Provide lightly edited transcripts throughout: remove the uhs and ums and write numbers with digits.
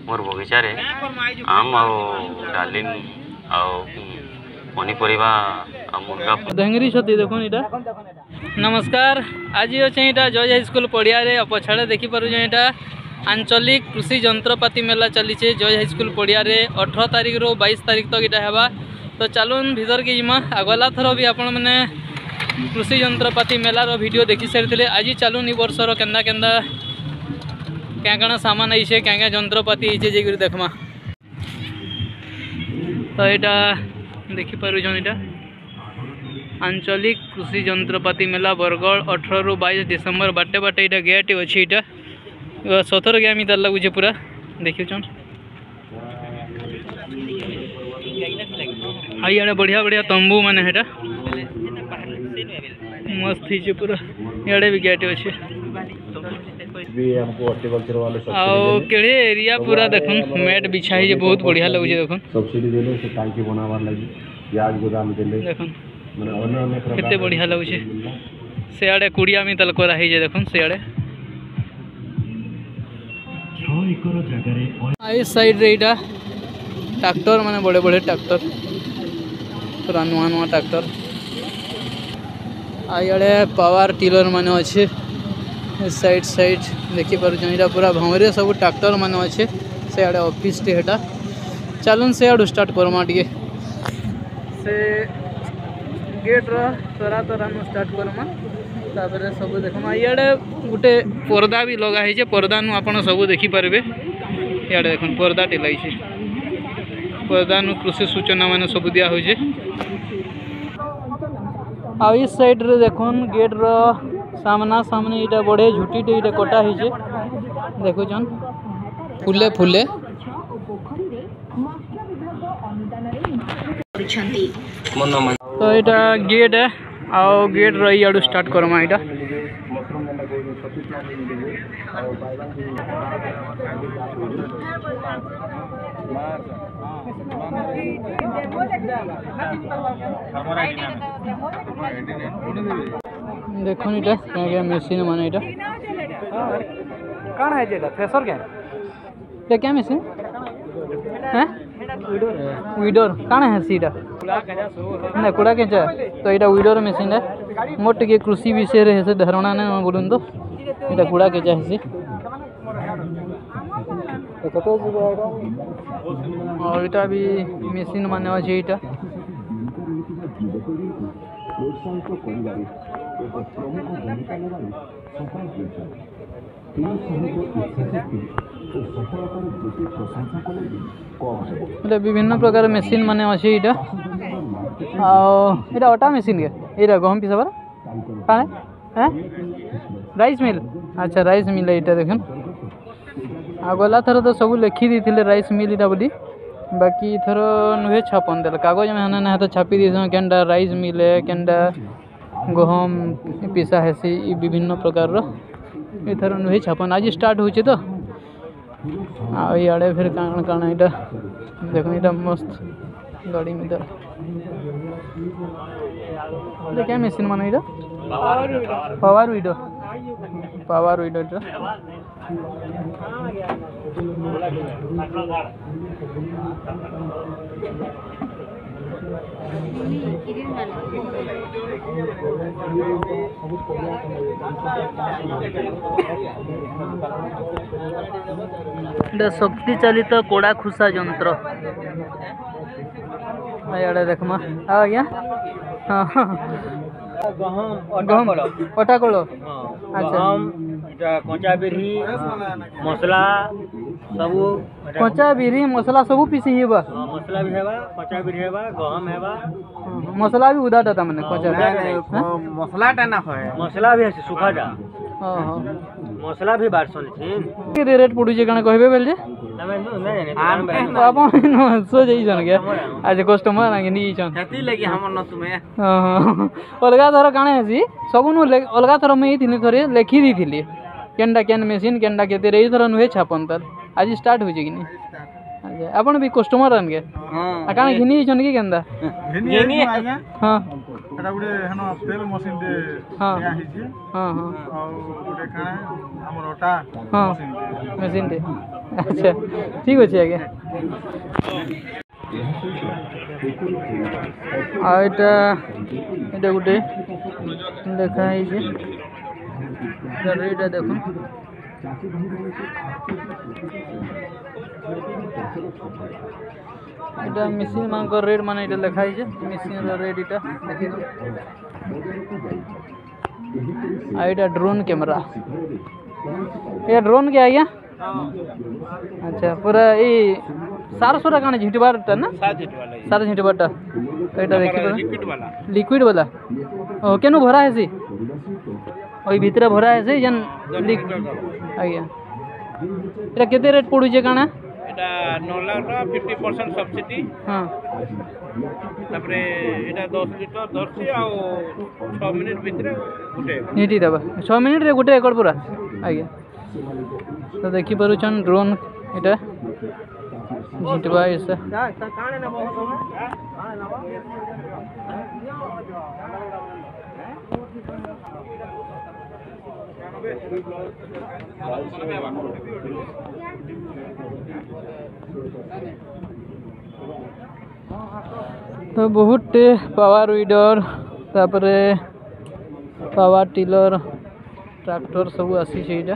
मोर बगीचा रे आम आ डालिम आ पनीपरिया आ मुर्गा ढेंगरी छती देखो इटा। नमस्कार, आज अच्छे यहाँ जज हाई स्कूल पड़िया रे पछाड़े देखिपुर यहाँ आंचलिक कृषि जंत्रपाति मेला चली जज हाई स्कूल पड़िया रे 18 तारिख रो 22 तारिख तक इटा हेबा। तो चलून भीतर के जिमा आगला थर भी आपण मैंने कृषि जंत्रपाति मेलार वीडियो देखी सारी। आज चलून वर्षर केन्दा केन्दा क्या क्या सामान आई क्या क्या जंत्रपाति आई देखमा। तो यहाँ देखिपुर यहाँ आंचलिक कृषि जंत्रपाति मेला बरगढ़ 18 ରୁ 22 डिसेम्बर बाटे बाटे यहाँ गेट अच्छी यहाँ सतर गया मितार लगुचे पूरा देखिए इे बढ़िया बढ़िया तंबू माने है मस्त ही पूरा इे भी गेट अच्छे केड़े एरिया पूरा देखुन मेट बिछाई बहुत बढ़िया लगुचे देखुन सब्सिडी देले से टांकी बनावार लागि प्याज गोदाम देले देखुन केते बढ़िया लगुचे। सियाड़े कुड़िया मिताल करा है जे देखुन सियाड़े आई साइड रे इटा ट्रैक्टर माने बड़े बड़े ट्रैक्टर पूरा नुआ नुआ ट्रैक्टर आड़े पावर टिलर माने अच्छे साइड साइड देखी पार पूरा भंवरे सब ट्रैक्टर माने अच्छे से आड़े ऑफिस टे हेटा। चलून से आड़ू स्टार्ट करमा टे से गेट तरा तरा स्टार्ट करमा तापर सब देखमा। इे गोटे पर्दा भी लगा है पर्दा नु आपन सब देखी पारे। इे देख पर्दा टे लगी पर्दा नु कृषि सूचना मान सब दिया हो। आ इस साइड रे देखुन गेट रो सामना सामने इटा बड़े झुटी टे इटा कटा है देखुन फुले फुले तो यहाँ गेट है आओ गेट रही आड़ू स्टार्ट करमा इटा। देखो इटा क्या मशीन माने इटा कौन है जेटा थ्रेसर क्या मशीन है वीडर कौन है सीटा ना कुड़ा केचा तो यहाँ वीडर मशीन है मोर टे कृषि विषय रे से धारणा ना बोलून तो यहाँ कुड़ा केचा है और इटा भी मशीन माने अच्छे इटा विभिन्न प्रकार मशीन माने अच्छे इटा इटा अटा मशीन के इटा गहम पिसाबार कौन है राइस मिल। अच्छा राइस मिल इटा देखुन आगला थर तो सब लिखी दी राइस मिल इटा बोली बाकी थर नुहे छापन देल कागज में ना तो छापी दी केनडा राइस मिल है केनडा गहम पिसा हेसी विभिन्न प्रकार थर नुहे छापन आज स्टार्ट हो तो आड़े फिर काण काण इटा देख इटा मस्त गाड़ी में क्या मशीन माने इटा पावर वीडो इटा शक्ति चालित कोड़ा खुसा जंत्र इे देखमा आज्ञा गहम अटा कलो अच्छा कचा बिरी मसला सब कचा बिरी मसला सब पीसी हेबा मसला भी हेबा कचा बिरी हेबा गहम हेबा मसला भी उदाटा ता माने कचा मसला टा ना है मसला भी है सुखा जा मसला भी बारसन छिन के रेट पडु जे कने कहबे बेल जे आपन सो जई जन के आज कस्टमर आगे नी छन खेती लगी हमर न सुमे अलगा थर काणे हसी सब नु अलगा थर में थिने थरे लिखी दी थिली केनडा केन मशीन केनडा केते रे थर नुहे छापन तर आज स्टार्ट हो जे कि अच्छा आपन भी कस्टमर आन के हां काणे घिनी छन के केंदा घिनी हां एटा गुडे हनो तेल मशीन दे या हिची हां हां और गुडे काणे हमर ओटा हां मशीन दे अच्छा ठीक अच्छे आज्ञा आटा এটা গোটে লেখা হয়েছে রেটটা দেখুন এটা মেশিন মানকর রেট মানে এটা লেখা হয়েছে মেশিনের রেট এটা দেখি আর এটা ड्रोन कैमरा ये ड्रोन क्या है अच्छा पूरा ये सारा सोरा काने झिटबारटा ना सारा झिटबारटा तो এটা দেখি लिक्विड वाला ओ केनु भरा है सी ओई भितरे भरा है सी जन आज्ञा এটা केते रेट पड़ुचे काना এটা 9 লাখ টাকা 50% সবসিডি हां তারপরে এটা 10 লিটার ধরছি আর 6 মিনিট ভিতরে গুটে নিটি দেবা 6 মিনিট রে গুটে একর পুরা আজ্ঞा तो देखी पारुछन ड्रोन এটা झिटबा ऐसा काने ना बहुत तो बहुत पावर वीडर तापरे पावर टिलर ट्रैक्टर सब आसी छेटा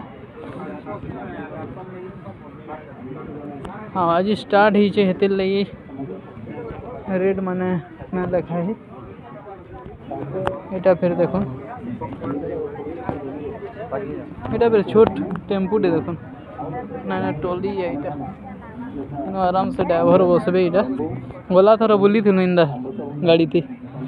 हाँ आज स्टार्ट ही हेते लगी रेट माने ना लिखा है এটা फिर देखो এটা फिर छोट टेम्पू दे देखो ना ना टोली है এটা आराम से ड्राइवर बसबे এটা गला थर बुली थी इंदा गाड़ी थी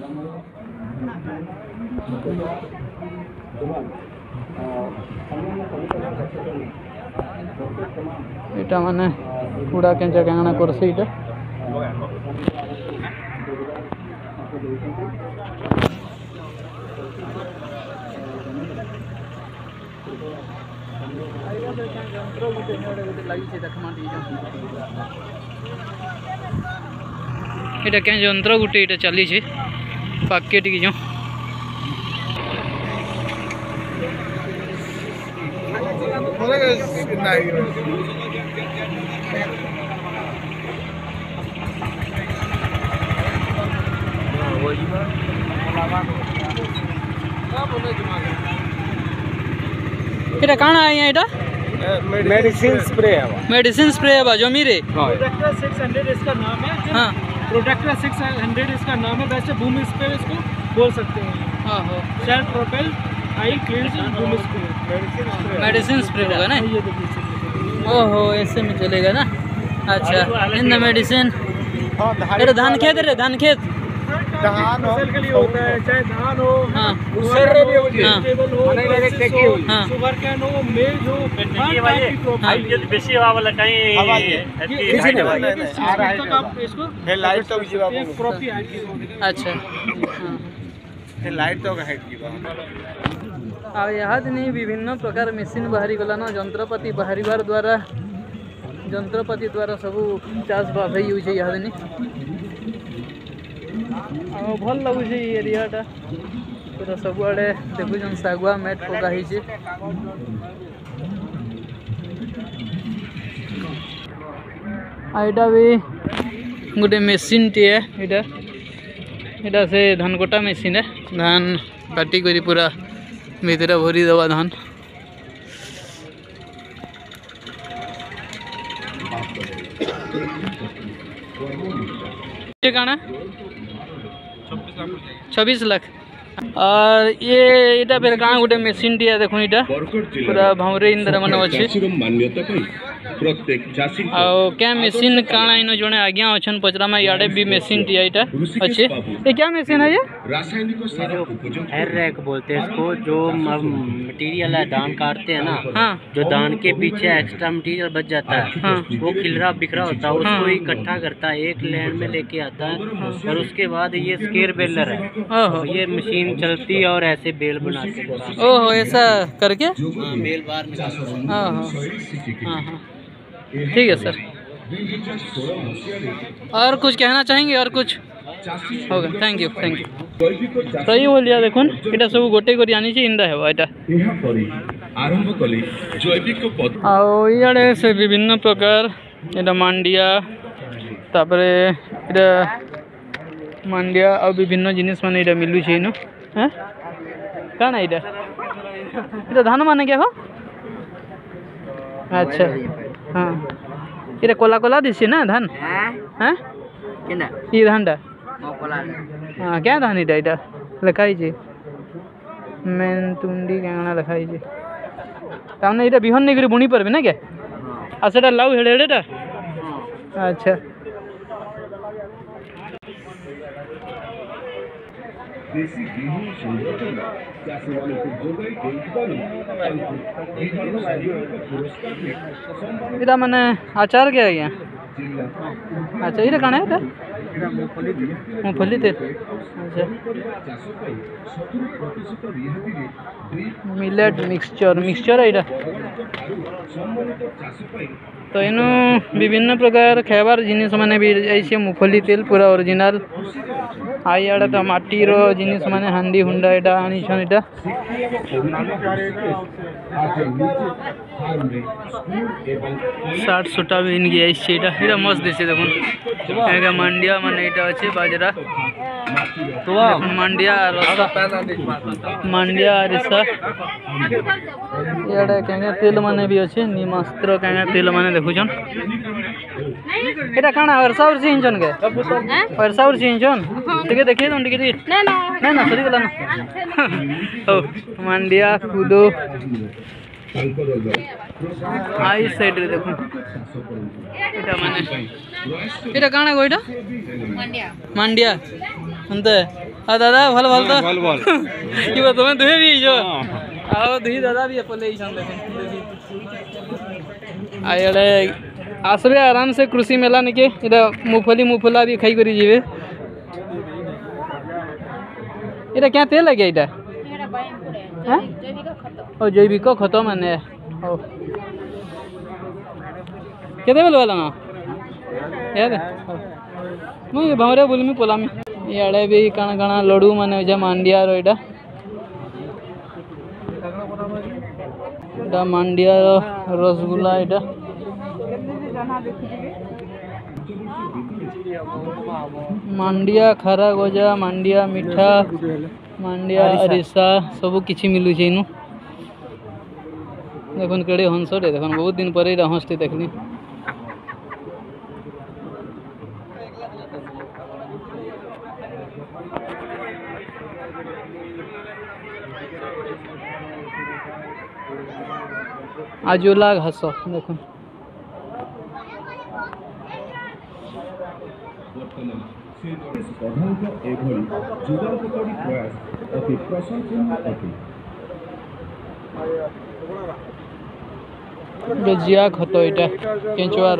এটা মানে পুরা কেঞ্চা কেনা করছে এটা এটা কেন যন্ত্র গুটে এটা চালিছে পাকে টিকে যাও এটা কানা আইয়া এটা मेडिसिन स्प्रे है मेडिसिन स्प्रे है जमी रे प्रोटेक्टर 600 इसका नाम है हाँ प्रोटेक्टर 600 इसका नाम है वैसे बूम स्प्रे इसको बोल सकते हैं हाँ हो सेल्फ प्रोपेल आई क्लींजिंग बूम स्प्रे मेडिसिन स्प्रे होगा ना ये देखिए ओहो ऐसे में चलेगा ना अच्छा इन मेडिसिन अरे धान खेत रे धान खेत धान फसल के लिए होता है चाहे धान हो हाँ वेजिटेबल हो हाँ शुगर कैन हो मेज हो बेसी हवा वाला कहीं इसको लाइट तो प्रॉपर्टी अच्छा लाइट तो हाइट की आ यहाँ दिन विभिन्न प्रकार मेसीन बाहरी गला ना जंत्रपाति बाहर द्वारा जंत्रपाति द्वारा सब चाष बास होउछे यहाँ दिन भल लगुच एरियाटा पूरा सब आड़े देखुन सागुआ मैट पका होइछे आइटा भी गोटे मेसीन टे एटा एटा से धान कटा मेसीन है धान काटी करी पूरा भीतर भरी दवा धान काना 26 लाख और ये इटा फिर कहाँ गोटे मेसीन टी देखो इटा पूरा भावरे इंदर मन अच्छे क्या मेसीन काना इन जड़े आज्ञा अच्छा पचरामा इे भी मेसीन टी इटा अच्छे ये क्या मेसीन है ये हेयर रैक बोलते हैं इसको जो मटेरियल है धान काटते हैं ना हाँ जो धान के पीछे एक्स्ट्रा मटेरियल बच जाता है हाँ वो खिलरा बिखरा होता है उसको इकट्ठा करता है एक लैंड में लेके आता है और उसके बाद ये स्केयर बेलर है ओहो ये मशीन चलती है और ऐसे बेल बनाते हैं ओहो ऐसा करके बेल बाहर निकालते हैं हाँ हाँ हाँ हाँ ठीक है सर और कुछ कहना चाहेंगे और कुछ होगा थैंक यू सही बोलिया देखुन इटा सब गोटे करी आनी इंदा है आरंभ कले जैविक आड़े से विभिन्न प्रकार एटा मांडिया तापरे एटा मांडिया और विभिन्न जिनिस माने एटा मिलू छै न हैं काना एटा धान माने क्या हो अच्छा हाँ एटा कोला कोला दिसी ना धान हैं केना ई धानटा कोला हां क्या धान एटा लिखाई छै मेन तुंडी काना लिखाई छै तामने एटा बिहन नै करी बुणी परबे ना क्या आ सेटा लाउ हेडेटा अच्छा देशी गेहूं संरक्षण चाषीମାନଙ୍କୁ ଯୋଗାଇ ଦେଇଥିବାରୁ ବିଭିନ୍ନ ସାହିତ୍ୟିକ ପୁରସ୍କାର इटा माने आचार क्या है अच्छा इटा काना है मूंगफली तेल अच्छा मिलेट मिक्सचर है इटा तो इनु विभिन्न प्रकार खाइबार जिनिस माने भी ऐसे मूंगफली तेल पूरा ओरिजिनल आई आड़ा तो माटी रो जिनिस माने हांडी हुंडा एटा आनी छन एटा साठ सुटा भी इनकी ऐसे एटा मस्त दिसे देखुन एगा मांडिया माने एटा अछि बाजरा तो मांडिया रसा मांडिया रिसा एड़ा केंगे तेल माने भी अछि निमास्त्र केंगे तेल माने देखुछन एटा काना वर्षा वर्षी इंजन के वर्षा वर्षी इंजन ठीक देखिए तुम टिके ना ना ना सरी गला ना ओ मांडिया कूदो आई साइड रे देखो एटा माने एटा काना गोइटा मांडिया मांडिया अंते आ दादा भल भल तो भल भल की बात तुम दुहे भी जो आओ दुही दादा भी अपले ही छन देखे आयले आसबे आराम से कृषि मेला निके एटा मूंगफली मुफला भी खाई करी जीवे एटा क्या तेल है क्या एटा हैं ओ जैविक खत माने ओ केते बेल वाला ना यार मुई भमरे बोलमी पोलामी याडे भी काना काना लड्डू माने जे मांडिया रो एटा मांडिया रसगुल्ला एटा मांडिया खारा गजा मांडिया मीठा मांडिया अरिसा सब किछि मिलु छै नु देखन केड़े हंसटे देखन बहुत दिन पर एटा हंसते देखनी आजोला घास देखन प्रधानतः एभଳି ଯୁଗାନ୍ତକାରୀ ପ୍ରୟାସ ଅତି ପ୍ରଶଂସନୀୟ ଅଟେ। जिया खत एटा केंचुआर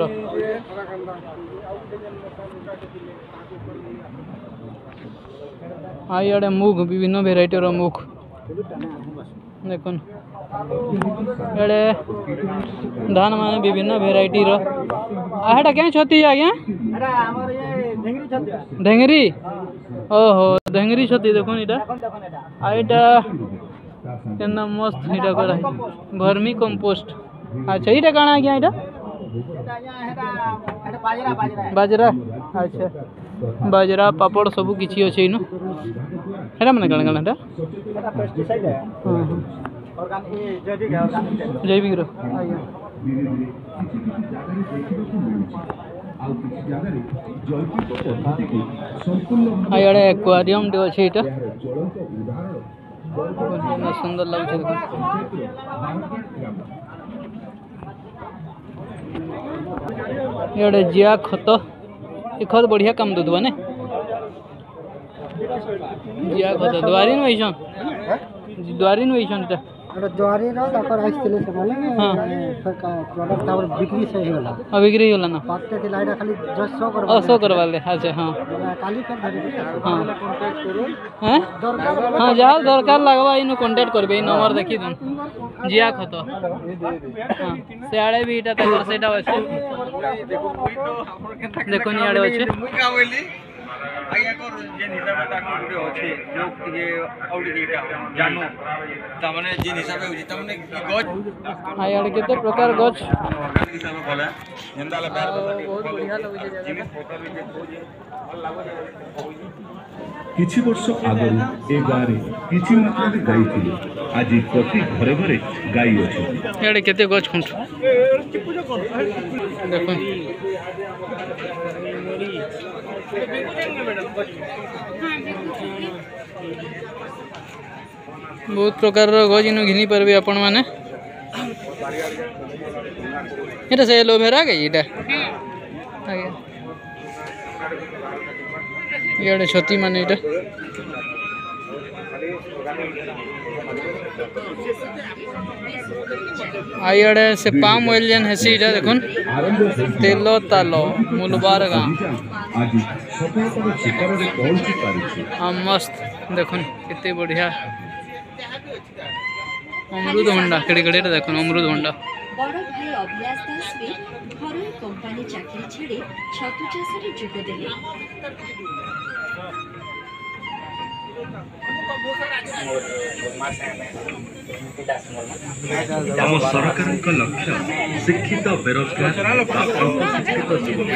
आई आड़े मुग विभिन्न भेराइटी रो मुग देखुन एड़े धान माने विभिन्न भेराइटी रो आटा क्या छती आज्ञा ढेंगरी ओहो ढेंगरी छती देखुन इटा आइटा केना मस्त इटा करा वर्मी कंपोस्ट अच्छा इटा काना आज्ञा इटा बाजरा अच्छा बाजरा पापड़ सब किछि अछि इनो हेरा माने काना काना एटा जैविक रो आज्ञा आइए एक्वारियम टे अच्छे इटा सुंदर लगे ये जिया खत ये खत बढ़िया काम दूध ने जिया खत द्वारी वहीछन द्वारी वहीछन इटा द्वारी रो तापर आइसले से माने प्रोडक्ट तापर बिक्री से होला अब बिक्री होला ना पाते के लाइट खाली 100 करवा ले अच्छा हां काली कर धरि हां कांटेक्ट करू हैं दरकार हां जाओ दरकार लगवा इनो कांटेक्ट करबे नंबर देखि दन जिया खत हां से आड़े भी इटा तकर सेटा अछि देखो नि आड़े अछि आगे को जे हिसाब ता गुडे अछि जो ये औडी एटा जानो ता माने जे हिसाब होछि ता माने गछ आ यार केते प्रकार गछ हिसाब बोले जेंदा ले बहुत बढ़िया लगै छै जगह କିଛି ବର୍ଷ ଆଗରୁ ଏ ଗାଁରେ କିଛି ମାତ୍ରାରେ ଗାଈ ଥିଲେ। ଆଜି ପ୍ରତି ଘରେ ଘରେ ଗାଈ ଅଛନ୍ତି। यार केते गछ खुंट देखो बहुत प्रकार गछ इन घिनी पारबे आपण माने एटा से एलोवेरा के एटा आगे याडे छती माने एटा आइडे से पाम ऑयल जेन हेसी इटा देखुन तेलो तालो मुलबार गाँव ଆଜି ସଫଳତାର ଶିଖରରେ ପହଞ୍ଚି ପାରିଛି। मस्त देखुन कितने बढ़िया अमृत भंडा केड़े केड़े देखुन अमृत भंडा बड़ भाई अभिलाष दास भी घरोई कंपानी चाकरी छाड़ी छतु चाष जोग देले। ଆମ ସରକାରଙ୍କ ଲକ୍ଷ୍ୟ ଶିକ୍ଷିତ ବେରୋଜଗାର ଅଶିକ୍ଷିତ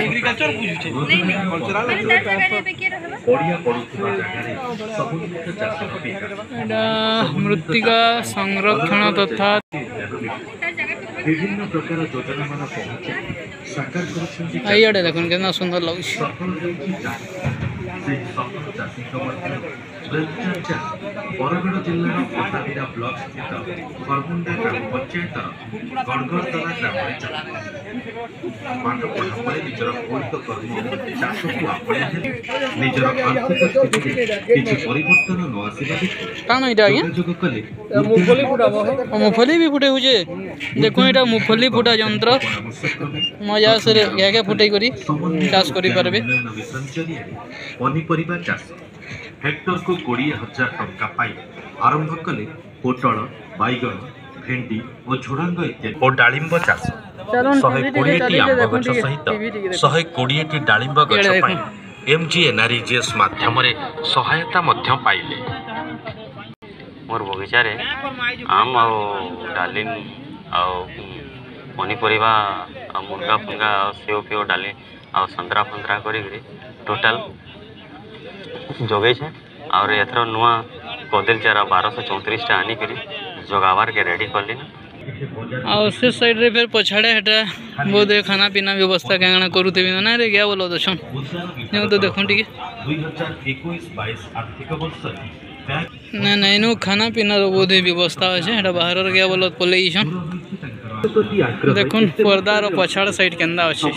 ପଡ଼ିଆ ପଡ଼ୁଥିବା ଜାଗାରେ ସମନ୍ୱିତ ଚାଷ मृत्तिका संरक्षण तथा ବିଭିନ୍ନ ପ୍ରକାର ଯୋଜନାମାନ ପହଞ୍ଚି ସାକାର କରୁଛନ୍ତି। आइडे देखुन कितना सुंदर लगे ସଫଳ ହେଉଛି ସେହି ସଫଳ ଚାଷୀଙ୍କ ମଧ୍ୟରେ ବରଗଡ଼ ଜିଲ୍ଲାର ପଟାବିରା ବ୍ଲକ ସ୍ଥିତ ଖରମୁଣ୍ଡା ଗ୍ରାମ ପଞ୍ଚାୟତର ଗଡ଼ଗଡ଼ତଲା ଗ୍ରାମରେ ପାଠ ପଢ଼ା ପରେ ନିଜର ମୌଳିକ କର୍ମ ଚାଷକୁ ଆପଣେଇ ନିଜର ଆର୍ଥିକ ସ୍ଥିତିରେ କିଛି ପରିବର୍ତ୍ତନ ନ ଆସିବା कान इटा आज्ञा ଯୋଗାଯୋଗ कले मुफली भी फुटे हुए देखो इटा मुफली फुटा यंत्र मजा से घाके फुटे करी चाष करी पारबे मिशन जरिए पनीपरिबा चाष हेक्टर को 20,000 टंका पाई आरंभ कले पोटल बैगन भेंडी और झुड़ंग इत्यादि और डालिंब चाष 120टी आंब गछ सहित 120टी डालिंब गछ पाई MGNREGS माध्यम सहायता मध्य पाइले। मोर बगीचा रे आम आ डालिम आ पनीपरिबा मुर्गा फुंगा सेव फेव डाली आ संतरा फंतरा करी टोटाल जगै छे और एथर नुआ कदल चारा 1234 टा आनी करी जगावार के रेडी करली और से साइड रे फिर पछाड़े हटा बहुत खाना पीना व्यवस्था केना करूते भी ना रे गया बोलो दछन ने तो देखो ठीक 2021-22 आर्थिक वर्ष ना नहीं नो खाना पीना रो बहुत व्यवस्था है हटा बाहर गया बोलो पले छन देखुन पर्दा रो पछाड़ साइड केंदा अछि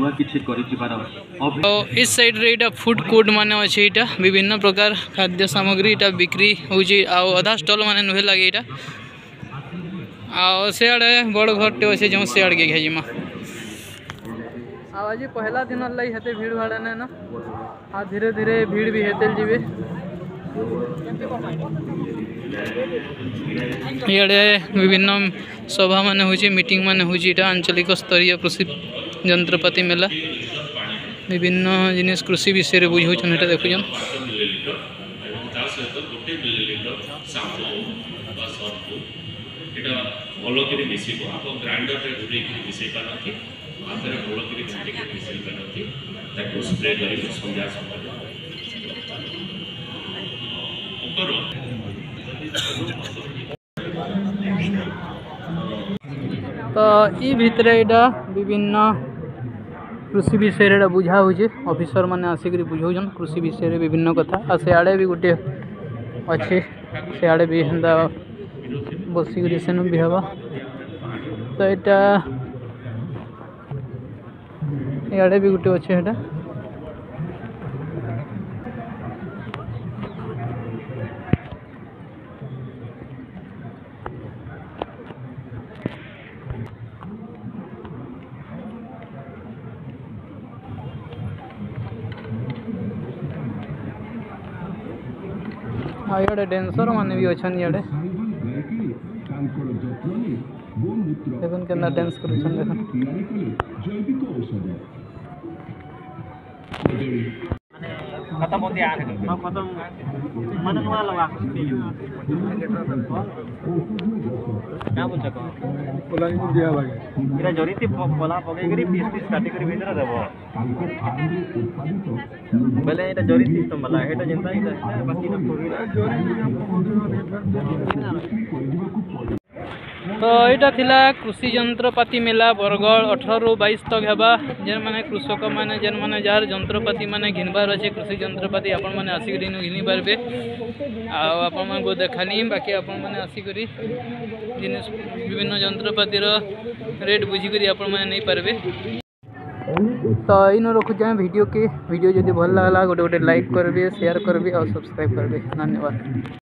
तो इस साइड रे इटा फूड कोर्ट माने अछि इटा विभिन्न प्रकार खाद्य सामग्री इटा बिक्री होजी आ आधा स्टॉल माने नुहे लागे इटा आ सेआडे बड़ घरटे अच्छे जो सेआड़ के घेजिमा आज पहला दिन लगी हेते भीड़ भाड़ ना आ धीरे धीरे भीड़ भी हेते जीवे इे विभिन्न सभा मान हो मीटिंग मान हो आंचलिक स्तरीय कृषि यंत्रपाति मेला विभिन्न जिनिस कृषि विषय में बुझाऊन ये देखुन भलकरी मिसिबो आप ग्राइंडर रे घुरे की मिसई पारथि आतरे भलकरी घुरे की मिसई पारथि ताको स्प्रे करी संध्या समय ऊपर तो ई भितरे एटा विभिन्न कृषि विषय रे बुझा होजे ऑफिसर माने आसिक बुझाउछन कृषि विषय रे विभिन्न कथा आ से आड़े भी गोटे अच्छे से आड़े भी हेंदा बसिक सेनु भी हवा तो यहाँ इे भी गोटे अच्छे एटा इे डेन्सर मान भी अच्छा इे देखुन के डांस करुछन देखुन खत्म होते आ रहे हां खत्म मन नुआ लगा क्या बोल सको पोला नहीं दिया भाई इरा जरीती पोला पके करी पीस पीस काटी करी भितर देबो बेले एटा जरी सिस्टम वाला एटा जेंता ही बाकी ना तो यहाँ थिला कृषि यंत्रपाति मेला बरगढ़ 18 ରୁ 22 तक हेबा जेन माने कृषक माने जेन माने जार यंत्रपाति माने घिनबार अच्छे कृषि यंत्रपाति आपण माने आसिक घिनी पारबे आपण मन को देखानी बाकी आपण माने आसिक जिनिस विभिन्न यंत्रपाति रेट बुझी करी आपण माने नहीं पारबे। तो इन रखुचे वीडियो जदि भल लगा गोटे गोटे लाइक करबे शेयर करबे और सब्सक्राइब करबे। धन्यवाद।